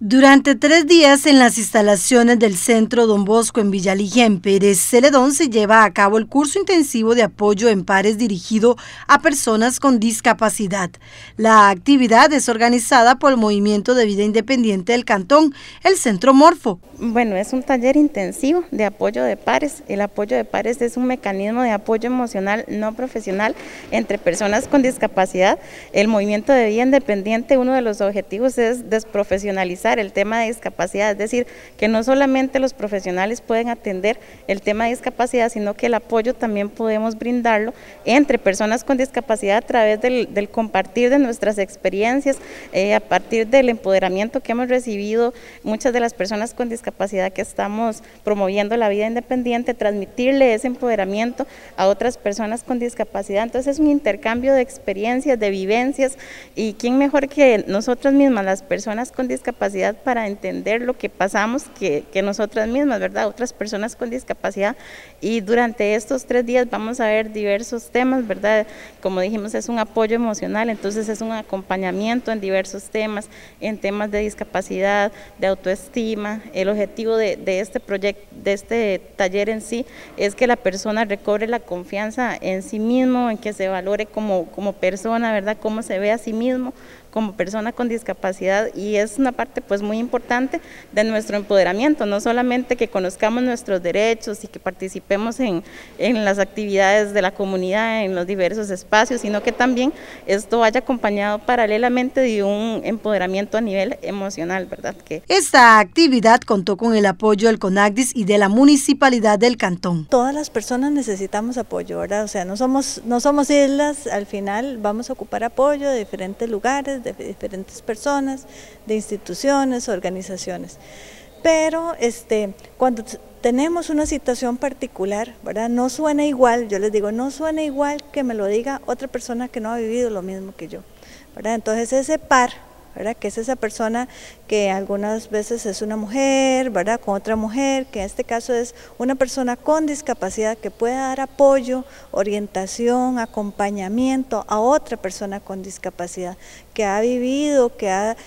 Durante 3 días en las instalaciones del Centro Don Bosco en Villaligén, Pérez Celedón, se lleva a cabo el curso intensivo de apoyo en pares dirigido a personas con discapacidad. La actividad es organizada por el Movimiento de Vida Independiente del Cantón, el Centro Morfo. Bueno, es un taller intensivo de apoyo de pares. El apoyo de pares es un mecanismo de apoyo emocional no profesional entre personas con discapacidad. El Movimiento de Vida Independiente, uno de los objetivos es desprofesionalizar el tema de discapacidad, es decir, que no solamente los profesionales pueden atender el tema de discapacidad, sino que el apoyo también podemos brindarlo entre personas con discapacidad a través del compartir de nuestras experiencias, a partir del empoderamiento que hemos recibido muchas de las personas con discapacidad que estamos promoviendo la vida independiente, transmitirle ese empoderamiento a otras personas con discapacidad. Entonces es un intercambio de experiencias, de vivencias, y quién mejor que nosotras mismas, las personas con discapacidad, para entender lo que pasamos que nosotras mismas, ¿verdad? Otras personas con discapacidad. Y durante estos 3 días vamos a ver diversos temas, ¿verdad? Como dijimos, es un apoyo emocional, entonces es un acompañamiento en diversos temas, en temas de discapacidad, de autoestima. El objetivo de este proyecto, de este taller en sí, es que la persona recobre la confianza en sí mismo, en que se valore como persona, ¿verdad? Cómo se ve a sí mismo como persona con discapacidad, y es una parte pues muy importante de nuestro empoderamiento, no solamente que conozcamos nuestros derechos y que participemos en las actividades de la comunidad, en los diversos espacios, sino que también esto vaya acompañado paralelamente de un empoderamiento a nivel emocional, ¿verdad? Esta actividad contó con el apoyo del CONACDIS y de la Municipalidad del Cantón. Todas las personas necesitamos apoyo, ¿verdad? O sea, no somos islas, al final vamos a ocupar apoyo de diferentes lugares, de diferentes personas, de instituciones, organizaciones. Pero cuando tenemos una situación particular, ¿verdad? No suena igual, yo les digo, no suena igual que me lo diga otra persona que no ha vivido lo mismo que yo, ¿verdad? Entonces ese par, ¿verdad? Que es esa persona que algunas veces es una mujer, ¿verdad? Con otra mujer, que en este caso es una persona con discapacidad que puede dar apoyo, orientación, acompañamiento a otra persona con discapacidad, que ha vivido, que ha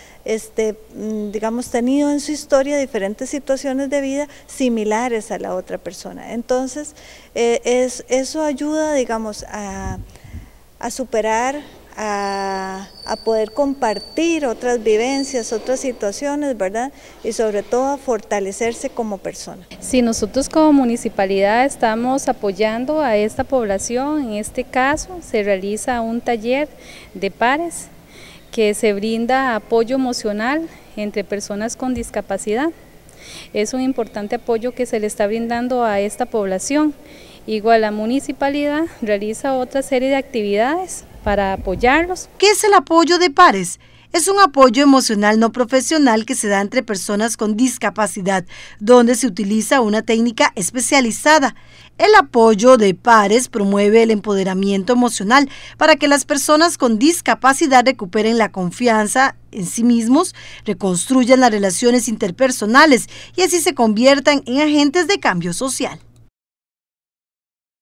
digamos, tenido en su historia diferentes situaciones de vida similares a la otra persona. Entonces, eso ayuda, digamos, a superar, a poder compartir otras vivencias, otras situaciones, ¿verdad? Y sobre todo a fortalecerse como persona. Sí, nosotros como municipalidad estamos apoyando a esta población. En este caso se realiza un taller de pares que se brinda apoyo emocional entre personas con discapacidad. Es un importante apoyo que se le está brindando a esta población. Igual la municipalidad realiza otra serie de actividades para apoyarlos. ¿Qué es el apoyo de pares? Es un apoyo emocional no profesional que se da entre personas con discapacidad, donde se utiliza una técnica especializada. El apoyo de pares promueve el empoderamiento emocional para que las personas con discapacidad recuperen la confianza en sí mismos, reconstruyan las relaciones interpersonales y así se conviertan en agentes de cambio social.